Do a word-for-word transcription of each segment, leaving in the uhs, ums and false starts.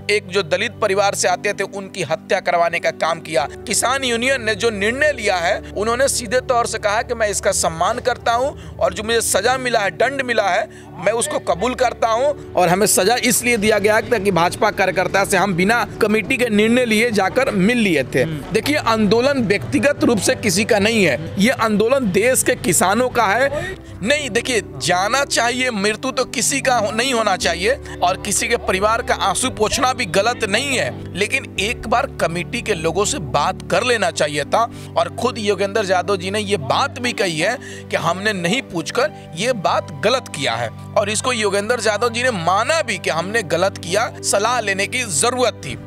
एक जो दलित परिवार से आते थे उनकी हत्या करवाने का काम किया। किसान यूनियन ने जो निर्णय लिया है, उन्होंने सीधे तौर से कहा कि मैं इसका सम्मान करता हूं और जो मुझे सजा मिला है, दंड मिला है, मैं उसको कबूल करता हूं। और हमें सजा इसलिए दिया गया ताकि भाजपा कार्यकर्ता से हम बिना कमेटी के निर्णय लिए जाकर मिल लिए थे। देखिए, आंदोलन व्यक्तिगत रूप से किसी का नहीं है, ये आंदोलन देश के किसानों का है। नहीं, देखिए, जाना चाहिए, मृत्यु तो किसी का नहीं होना चाहिए और किसी के परिवार का आंसू पोंछना भी गलत नहीं है, लेकिन एक बार कमेटी के लोगों से बात कर लेना चाहिए था। और खुद योगेंद्र यादव जी ने ये बात भी कही है कि हमने नहीं पूछकर ये बात गलत किया है, और इसको योगेंद्र यादव जी ने माना भी कि हमने गलत किया, सलाह लेने की जरूरत थी।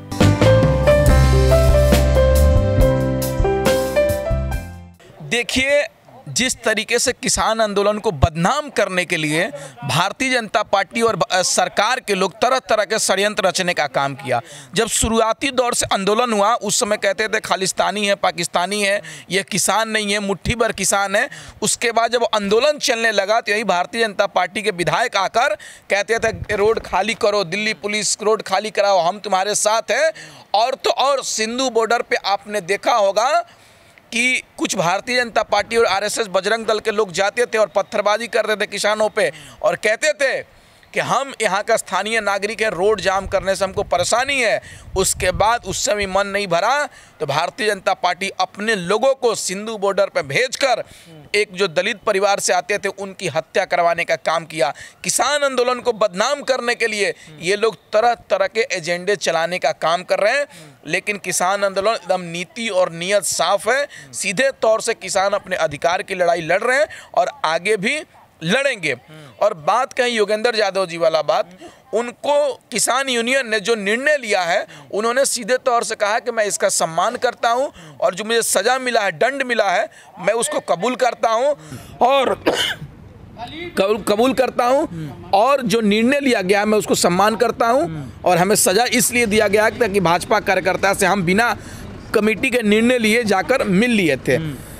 देखिए, जिस तरीके से किसान आंदोलन को बदनाम करने के लिए भारतीय जनता पार्टी और सरकार के लोग तरह तरह के षड्यंत्र रचने का काम किया। जब शुरुआती दौर से आंदोलन हुआ, उस समय कहते थे खालिस्तानी है, पाकिस्तानी है, ये किसान नहीं है, मुट्ठी भर किसान है। उसके बाद जब आंदोलन चलने लगा तो यही भारतीय जनता पार्टी के विधायक आकर कहते थे रोड खाली करो, दिल्ली पुलिस रोड खाली कराओ, हम तुम्हारे साथ हैं। और तो और सिंधु बॉर्डर पे आपने देखा होगा कि कुछ भारतीय जनता पार्टी और आरएसएस बजरंग दल के लोग जाते थे और पत्थरबाजी करते थे किसानों पे और कहते थे कि हम यहाँ का स्थानीय नागरिक है, रोड जाम करने से हमको परेशानी है। उसके बाद उससे भी मन नहीं भरा तो भारतीय जनता पार्टी अपने लोगों को सिंधु बॉर्डर पर भेजकर एक जो दलित परिवार से आते थे उनकी हत्या करवाने का काम किया। किसान आंदोलन को बदनाम करने के लिए ये लोग तरह तरह के एजेंडे चलाने का काम कर रहे हैं, लेकिन किसान आंदोलन एकदम नीति और नियत साफ है। सीधे तौर से किसान अपने अधिकार की लड़ाई लड़ रहे हैं और आगे भी लड़ेंगे। और बात कहीं योगेंद्र यादव जी वाला बात, उनको किसान यूनियन ने जो निर्णय लिया है, उन्होंने सीधे तौर से कहा कि मैं इसका सम्मान करता हूं और जो मुझे सजा मिला है, दंड मिला है, मैं उसको कबूल करता हूं और कबूल करता हूं और जो निर्णय लिया गया मैं उसको सम्मान करता हूं। और हमें सजा इसलिए दिया गया ताकि भाजपा कार्यकर्ता से हम बिना कमेटी के निर्णय लिए जाकर मिल लिए थे,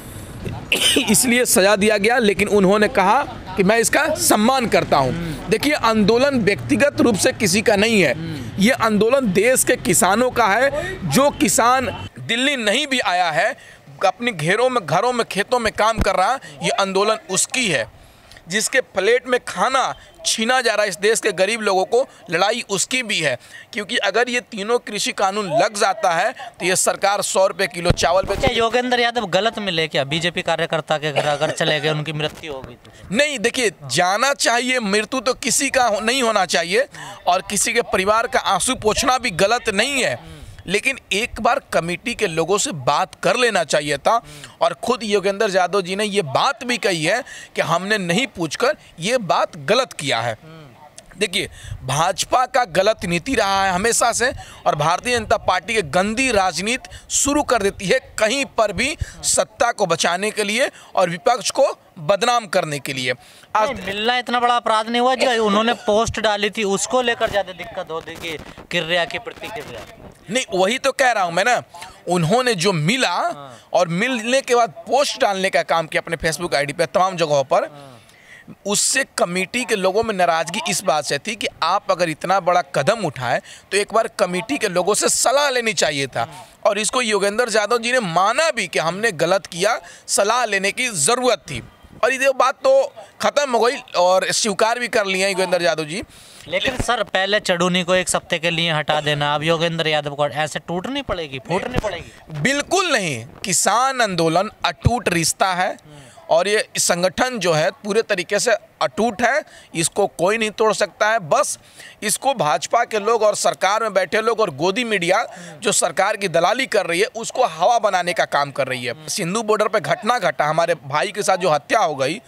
इसलिए सजा दिया गया। लेकिन उन्होंने कहा कि मैं इसका सम्मान करता हूं। देखिए, आंदोलन व्यक्तिगत रूप से किसी का नहीं है, ये आंदोलन देश के किसानों का है। जो किसान दिल्ली नहीं भी आया है, अपने घेरों में, घरों में, खेतों में काम कर रहा, ये आंदोलन उसकी है। जिसके प्लेट में खाना छीना जा रहा है इस देश के गरीब लोगों को, लड़ाई उसकी भी है। क्योंकि अगर ये तीनों कृषि कानून लग जाता है तो ये सरकार सौ रुपये किलो चावल पे। क्या योगेंद्र यादव गलत मिले क्या? बीजेपी कार्यकर्ता के घर अगर चले गए, उनकी मृत्यु हो गई तो? नहीं, देखिए, जाना चाहिए, मृत्यु तो किसी का नहीं होना चाहिए और किसी के परिवार का आंसू पोंछना भी गलत नहीं है, लेकिन एक बार कमेटी के लोगों से बात कर लेना चाहिए था। और खुद योगेंद्र यादव जी ने ये बात भी कही है कि हमने नहीं पूछकर ये बात गलत किया है। देखिए, भाजपा का गलत नीति रहा है हमेशा से और भारतीय जनता पार्टी की गंदी राजनीति शुरू कर देती है कहीं पर भी सत्ता को बचाने के लिए और विपक्ष को बदनाम करने के लिए। आज मिलना इतना बड़ा अपराध नहीं हुआ जो उन्होंने पोस्ट डाली थी, उसको लेकर ज्यादा दिक्कत हो देखिए, किर्रिया की प्रतिक्रिया। नहीं, वही तो कह रहा हूं मैं ना, उन्होंने जो मिला और मिलने के बाद पोस्ट डालने का काम किया अपने फेसबुक आईडी पे तमाम जगहों पर, उससे कमेटी के लोगों में नाराजगी इस बात से थी कि आप अगर इतना बड़ा कदम उठाए तो एक बार कमेटी के लोगों से सलाह लेनी चाहिए था। और इसको योगेंद्र यादव जी ने माना भी कि हमने गलत किया, सलाह लेने की ज़रूरत थी। और ये बात तो खत्म हो गई और स्वीकार भी कर लिया योगेंद्र यादव जी। लेकिन सर, पहले चढ़ूनी को एक सप्ताह के लिए हटा देना, अब योगेंद्र यादव को ऐसे टूटनी पड़ेगी, फूटनी पड़ेगी? बिल्कुल नहीं, किसान आंदोलन अटूट रिश्ता है और ये संगठन जो है पूरे तरीके से अटूट है, इसको कोई नहीं तोड़ सकता है। बस इसको भाजपा के लोग और सरकार में बैठे लोग और गोदी मीडिया जो सरकार की दलाली कर रही है, उसको हवा बनाने का काम कर रही है। सिंधु बॉर्डर पे घटना घटा, हमारे भाई के साथ जो हत्या हो गई,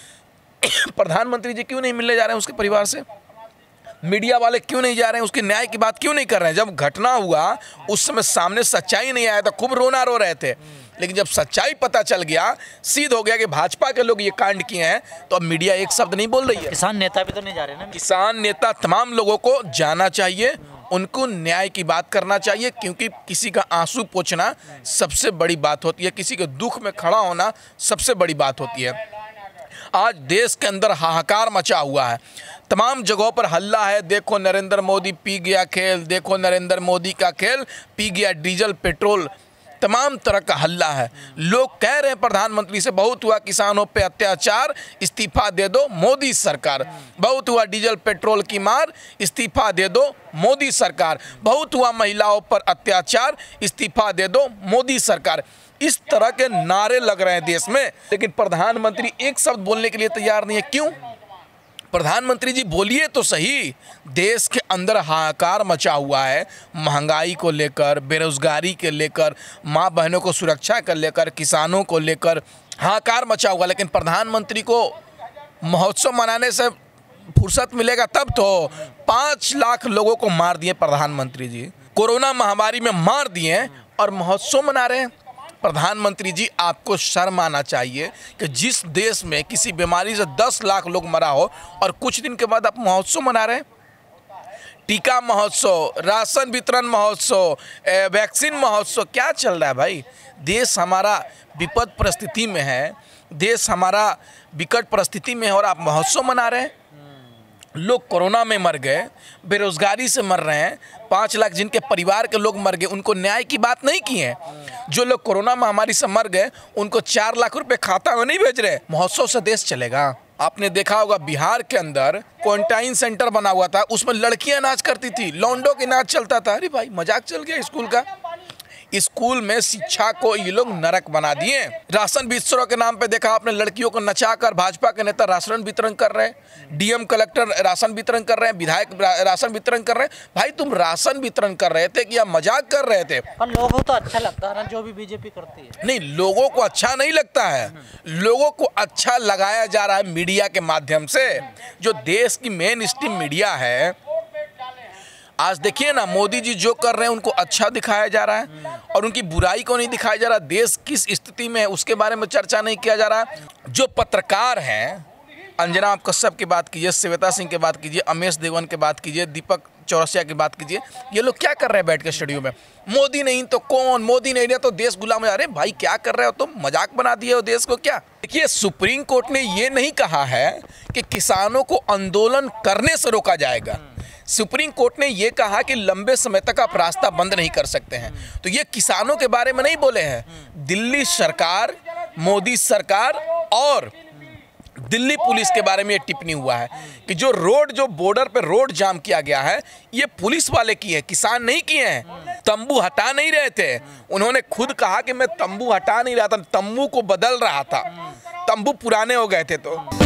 प्रधानमंत्री जी क्यों नहीं मिलने जा रहे हैं उसके परिवार से? मीडिया वाले क्यों नहीं जा रहे हैं? उसके न्याय की बात क्यों नहीं कर रहे हैं? जब घटना हुआ उस समय सामने सच्चाई नहीं आया था, खूब रोना रो रहे थे, लेकिन जब सच्चाई पता चल गया, सीध हो गया कि भाजपा के लोग ये कांड किए हैं, तो अब मीडिया एक शब्द नहीं बोल रही है। किसान नेता भी तो नहीं जा रहे ना? किसान नेता तमाम लोगों को जाना चाहिए, उनको न्याय की बात करना चाहिए, क्योंकि किसी का आंसू पोंछना सबसे बड़ी बात होती है, किसी के दुख में खड़ा होना सबसे बड़ी बात होती है। आज देश के अंदर हाहाकार मचा हुआ है, तमाम जगहों पर हल्ला है, देखो नरेंद्र मोदी पी गया खेल, देखो नरेंद्र मोदी का खेल, पी गया डीजल पेट्रोल, तमाम तरह का हल्ला है। लोग कह रहे हैं प्रधानमंत्री से, बहुत हुआ किसानों पे अत्याचार, इस्तीफा दे दो मोदी सरकार। बहुत हुआ डीजल पेट्रोल की मार, इस्तीफा दे दो मोदी सरकार। बहुत हुआ महिलाओं पर अत्याचार, इस्तीफा दे दो मोदी सरकार। इस तरह के नारे लग रहे हैं देश में, लेकिन प्रधानमंत्री एक शब्द बोलने के लिए तैयार नहीं है। क्यों? प्रधानमंत्री जी बोलिए तो सही। देश के अंदर हाहाकार मचा हुआ है, महंगाई को लेकर, बेरोजगारी के लेकर, माँ बहनों को सुरक्षा को लेकर, किसानों को लेकर हाहाकार मचा हुआ, लेकिन प्रधानमंत्री को महोत्सव मनाने से फुर्सत मिलेगा तब तो। पाँच लाख लोगों को मार दिए प्रधानमंत्री जी, कोरोना महामारी में मार दिए और महोत्सव मना रहे हैं। प्रधानमंत्री जी, आपको शर्म आना चाहिए कि जिस देश में किसी बीमारी से दस लाख लोग मरा हो और कुछ दिन के बाद आप महोत्सव मना रहे हैं। टीका महोत्सव, राशन वितरण महोत्सव, वैक्सीन महोत्सव, क्या चल रहा है भाई? देश हमारा विपद परिस्थिति में है, देश हमारा विकट परिस्थिति में है और आप महोत्सव मना रहे हैं। लोग कोरोना में मर गए, बेरोजगारी से मर रहे हैं, पाँच लाख जिनके परिवार के लोग मर गए, उनको न्याय की बात नहीं की है। जो लोग कोरोना महामारी से मर गए उनको चार लाख रुपए खाता में नहीं भेज रहे। महोत्सव से देश चलेगा? आपने देखा होगा बिहार के अंदर क्वारंटाइन सेंटर बना हुआ था, उसमें लड़कियां नाच करती थी, लौंडों के नाच चलता था। अरे भाई, मजाक चल गया स्कूल का। स्कूल में शिक्षा को ये लोग नरक बना दिए। राशन वितरण के नाम पे देखा आपने, लड़कियों को नचाकर भाजपा के नेता राशन वितरण कर रहे हैं, डीएम कलेक्टर राशन वितरण कर रहे हैं, विधायक राशन वितरण कर रहे हैं। भाई, तुम राशन वितरण कर रहे थे कि या मजाक कर रहे थे? पर लोगों को तो अच्छा लगता है ना जो भी बीजेपी करती है। नहीं, लोगों को अच्छा नहीं लगता है, लोगों को अच्छा लगाया जा रहा है मीडिया के माध्यम से। जो देश की मेन स्ट्रीम मीडिया है, आज देखिए ना, मोदी जी जो कर रहे हैं उनको अच्छा दिखाया जा रहा है और उनकी बुराई को नहीं दिखाया जा रहा। देश किस स्थिति में है उसके बारे में चर्चा नहीं किया जा रहा। जो पत्रकार हैं, अंजना कश्यप की बात कीजिए, श्वेता सिंह की बात कीजिए, अमेश देवगन की बात कीजिए, दीपक चौरसिया की बात कीजिए, ये लोग क्या कर रहे हैं बैठ के स्टूडियो में? मोदी नहीं तो कौन, मोदी नहीं रहा तो देश गुलाम हो जा रहे। भाई, क्या कर रहे हो तुम? मजाक बना दिए हो देश को क्या? देखिए, सुप्रीम कोर्ट ने ये नहीं कहा है कि किसानों को आंदोलन करने से रोका जाएगा। सुप्रीम कोर्ट ने यह कहा कि लंबे समय तक आप रास्ता बंद नहीं कर सकते हैं। तो ये किसानों के बारे में नहीं बोले हैं। दिल्ली सरकार, मोदी सरकार और दिल्ली पुलिस के बारे में ये टिप्पणी हुआ है कि जो रोड, जो बॉर्डर पे रोड जाम किया गया है, ये पुलिस वाले की है, किसान नहीं किए हैं। तंबू हटा नहीं रहे थे। उन्होंने खुद कहा कि मैं तंबू हटा नहीं रहा था, तंबू को बदल रहा था, तंबू पुराने हो गए थे। तो